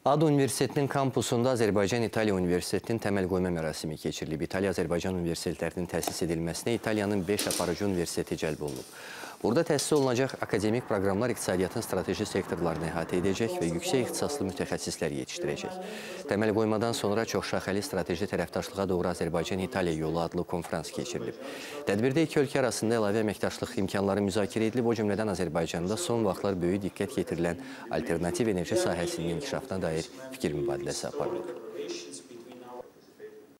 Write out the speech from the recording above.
ADU Universitetinin kampusunda Azərbaycan-İtaliya Universitetinin təməl qoyma mərasimi keçirilib. İtaliya-Azərbaycan universitetlərinin təsis edilməsinə İtaliyanın 5 aparıcı universiteti cəlb olunub. Burada təsis olunacaq akademik proqramlar iqtisadiyyatın strateji sektorlarını əhatə edəcək və yüksək ixtisaslı mütəxəssislər yetişdirəcək. Təməl qoymadan sonra çoxşaxəli strateji tərəfdaşlığa doğru Azərbaycan-İtaliya yolu adlı konferans keçirilib. Tədbirdə iki ölkə arasında əlavə əməkdaşlıq imkanları müzakirə edilib, o cümlədən Azərbaycanda son vaxtlar böyük diqqət yetirilən alternativ enerji sahəsinin inkişafına dair fikir mübadiləsi aparılıb.